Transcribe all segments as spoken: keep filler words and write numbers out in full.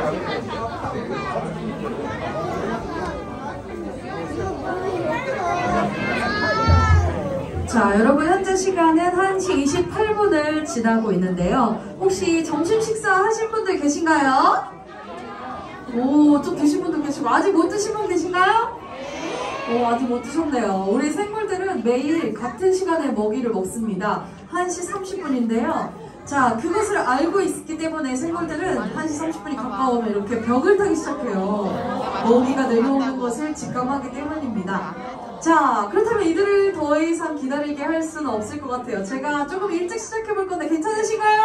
자, 여러분 현재 시간은 한 시 이십팔 분을 지나고 있는데요. 혹시 점심 식사 하신 분들 계신가요? 오, 좀 드신 분들 계시고 아직 못 드신 분 계신가요? 오, 아직 못 드셨네요. 우리 생물들은 매일 같은 시간에 먹이를 먹습니다. 한 시 삼십 분인데요. 자, 그것을 알고 있기 때문에 생물들은 한 시 삼십 분이 가까우면 이렇게 벽을 타기 시작해요. 먹이가 내려오는 것을 직감하기 때문입니다. 자, 그렇다면 이들을 더 이상 기다리게 할 수는 없을 것 같아요. 제가 조금 일찍 시작해 볼 건데 괜찮으신가요?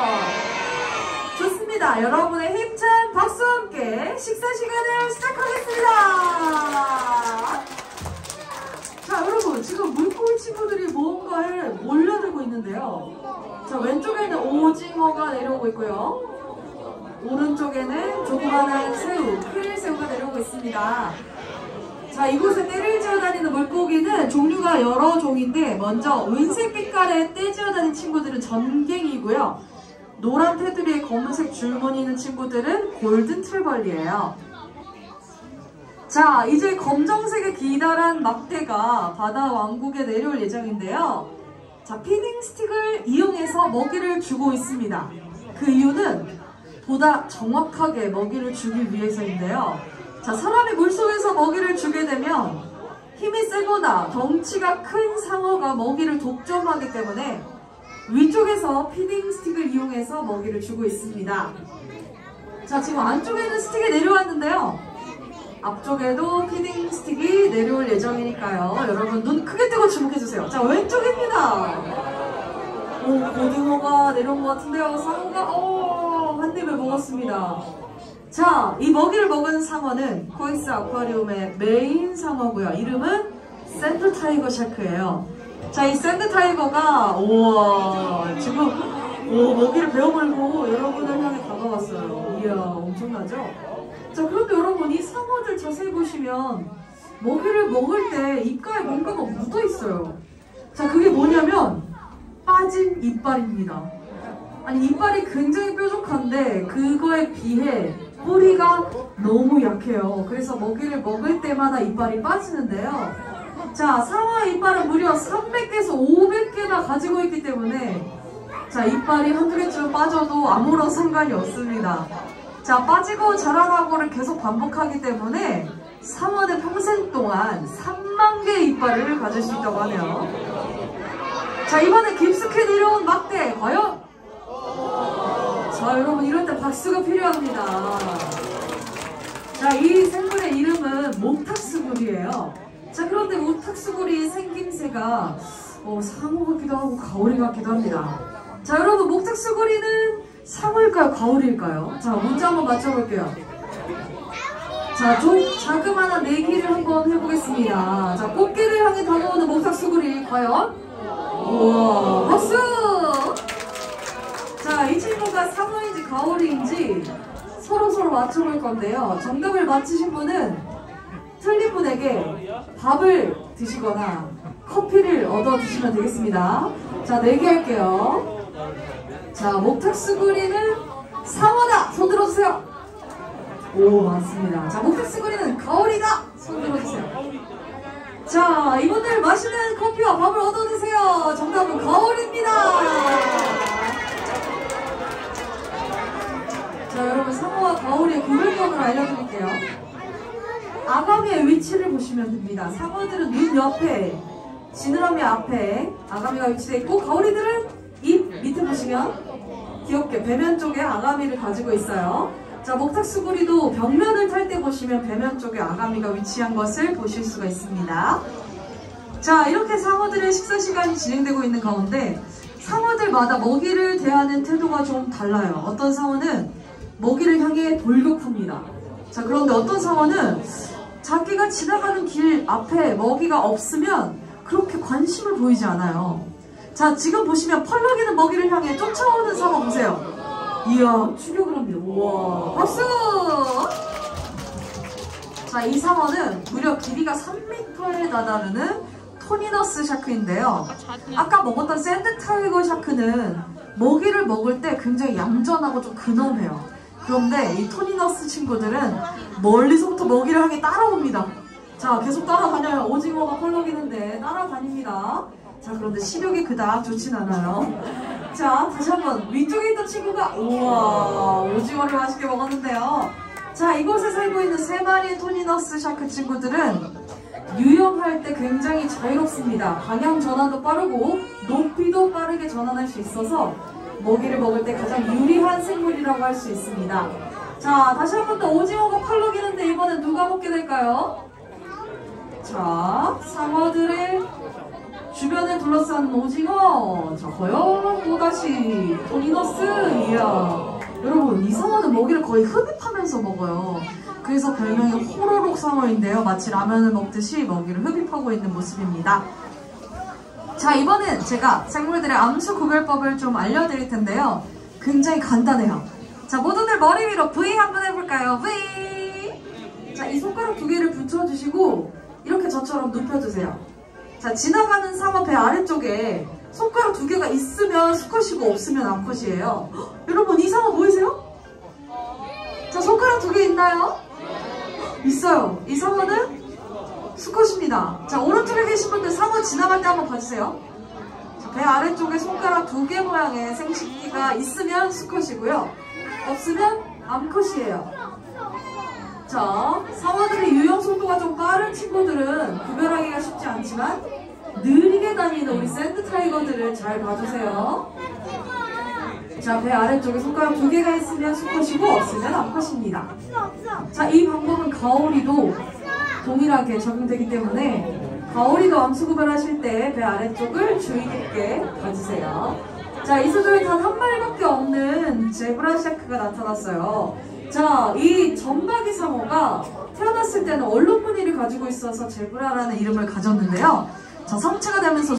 좋습니다. 여러분의 힘찬 박수와 함께 식사 시간을 시작하겠습니다. 자, 여러분 지금 물고기 친구들이 무언가를 몰려들고 있는데요. 자, 왼쪽에는 오징어가 내려오고 있고요. 오른쪽에는 조그마한 새우, 크릴 새우가 내려오고 있습니다. 자, 이곳에 떼를 지어다니는 물고기는 종류가 여러 종인데 먼저 은색 빛깔의 떼 지어다니는 친구들은 전갱이고요. 노란 테두리에 검은색 줄무늬 있는 친구들은 골든 트레벌리예요. 자, 이제 검정색의 기다란 막대가 바다 왕국에 내려올 예정인데요. 자, 피딩 스틱을 이용해서 먹이를 주고 있습니다. 그 이유는 보다 정확하게 먹이를 주기 위해서인데요. 자, 사람이 물속에서 먹이를 주게 되면 힘이 세거나 덩치가 큰 상어가 먹이를 독점하기 때문에 위쪽에서 피딩 스틱을 이용해서 먹이를 주고 있습니다. 자, 지금 안쪽에는 스틱이 내려왔는데요. 앞쪽에도 피딩 스틱이 내려올 예정이니까요. 여러분 눈 크게 뜨고 주목해주세요. 자, 왼쪽입니다. 오, 고등어가 내려온 것 같은데요. 상어가 오, 한 입을 먹었습니다. 자, 이 먹이를 먹은 상어는 코엑스 아쿠아리움의 메인 상어고요. 이름은 샌드 타이거 샤크예요. 자, 이 샌드 타이거가 우와, 지금 오, 먹이를 베어물고 여러분을 향해 다가왔어요. 이야, 엄청나죠? 자, 그런데 여러분 이 상어들 자세히 보시면 먹이를 먹을 때 입가에 뭔가가 묻어 있어요. 자, 그게 뭐냐면 빠진 이빨입니다. 아니, 이빨이 굉장히 뾰족한데 그거에 비해 뿌리가 너무 약해요. 그래서 먹이를 먹을 때마다 이빨이 빠지는데요. 자, 상어의 이빨은 무려 삼백 개에서 오백 개나 가지고 있기 때문에 자, 이빨이 한두 개쯤 빠져도 아무런 상관이 없습니다. 자, 빠지고 자라나고를 계속 반복하기 때문에 상어는 평생 동안 삼만 개의 이빨을 가질 수 있다고 하네요. 자, 이번에 깊숙이 내려온 막대 과연? 자, 여러분 이럴 때 박수가 필요합니다. 자, 이 생물의 이름은 목탁수구리예요. 자, 그런데 목탁수구리의 생김새가 어, 상어 같기도 하고 가오리 같기도 합니다. 자, 여러분 목탁수구리는 상어일까요? 가오리일까요? 자, 문자 한번 맞춰볼게요. 자, 좀 자그마한 내기를 한번 해보겠습니다. 자, 꽃게를 향해 다가오는 목탁수구리 과연? 우와, 박수! 자, 이 친구가 상어인지 가오리인지 서로 서로 맞춰볼 건데요. 정답을 맞히신 분은 틀린 분에게 밥을 드시거나 커피를 얻어 드시면 되겠습니다. 자, 내기할게요. 자, 목탁수구리는 상어다! 손 들어주세요. 오, 맞습니다. 자, 목탁수구리는 가오리다! 손 들어주세요. 자, 이분들 맛있는 커피와 밥을 얻어 드세요. 정답은 가오리입니다. 자, 여러분 상어와 가오리의 구별법을 알려드릴게요. 아가미의 위치를 보시면 됩니다. 상어들은 눈 옆에, 지느러미 앞에 아가미가 위치되어 있고 가오리들은 입 밑에 보시면 귀엽게 배면 쪽에 아가미를 가지고 있어요. 자, 목탁수구리도 벽면을 탈 때 보시면 배면 쪽에 아가미가 위치한 것을 보실 수가 있습니다. 자, 이렇게 상어들의 식사 시간이 진행되고 있는 가운데 상어들마다 먹이를 대하는 태도가 좀 달라요. 어떤 상어는 먹이를 향해 돌격합니다. 자, 그런데 어떤 상어는 자기가 지나가는 길 앞에 먹이가 없으면 그렇게 관심을 보이지 않아요. 자, 지금 보시면 펄럭이는 먹이를 향해 쫓아오는 상어 보세요. 이야, 추격을 합니다. 우와, 박수! 자, 이 상어는 무려 길이가 삼 미터에 다다르는 토니너스 샤크인데요. 아까 먹었던 샌드 타이거 샤크는 먹이를 먹을 때 굉장히 얌전하고 좀 근엄해요. 그런데 이 토니너스 친구들은 멀리서부터 먹이를 향해 따라옵니다. 자, 계속 따라다녀요. 오징어가 펄럭이는데 따라다닙니다. 자, 그런데 시력이 그닥 좋진 않아요. 자, 다시 한번 위쪽에 있던 친구가 우와, 오징어를 맛있게 먹었는데요. 자, 이곳에 살고 있는 세 마리의 토니너스 샤크 친구들은 유영할 때 굉장히 자유롭습니다. 방향 전환도 빠르고 높이도 빠르게 전환할 수 있어서 먹이를 먹을 때 가장 유리한 생물이라고 할 수 있습니다. 자, 다시 한 번 더 오징어가 펄럭이는데 이번엔 누가 먹게 될까요? 자, 상어들의 주변에 둘러싼 오징어. 자, 과연 또다시 토니너스. 이야, 여러분, 이 상어는 먹이를 거의 흡입하면서 먹어요. 그래서 별명이 호로록 상어인데요. 마치 라면을 먹듯이 먹이를 흡입하고 있는 모습입니다. 자, 이번엔 제가 생물들의 암수 구별법을 좀 알려드릴 텐데요. 굉장히 간단해요. 자, 모두들 머리 위로 V 한번 해볼까요? V! 자, 이 손가락 두 개를 붙여주시고 이렇게 저처럼 눕혀주세요. 자, 지나가는 상어 배 아래쪽에 손가락 두 개가 있으면 수컷이고 없으면 암컷이에요. 헉, 여러분, 이 상어 보이세요? 자, 손가락 두 개 있나요? 있어요. 이 상어는 수컷입니다. 자, 오른쪽에 계신 분들 상어 지나갈 때 한번 봐주세요. 자, 배 아래쪽에 손가락 두 개 모양의 생식기가 있으면 수컷이고요. 없으면 암컷이에요. 자, 상어들의 유영 속도가 좀 빠른 친구들은 구별하기가 쉽지 않지만 느리게 다니는 우리 샌드 타이거들을 잘 봐주세요. 자, 배 아래쪽에 손가락 두 개가 있으면 수컷이고 없으면 암컷입니다. 자, 이 방법은 가오리도 동일하게 적용되기 때문에 가오리도 암수 구별하실 때 배 아래쪽을 주의 깊게 봐주세요. 자, 이 수조에 단 한 마리밖에 없는 제브라 샤크가 나타났어요. 자, 이 점박이 상어가 태어났을 때는 얼룩무늬를 가지고 있어서 제브라라는 이름을 가졌는데요. 자, 성체가 되면서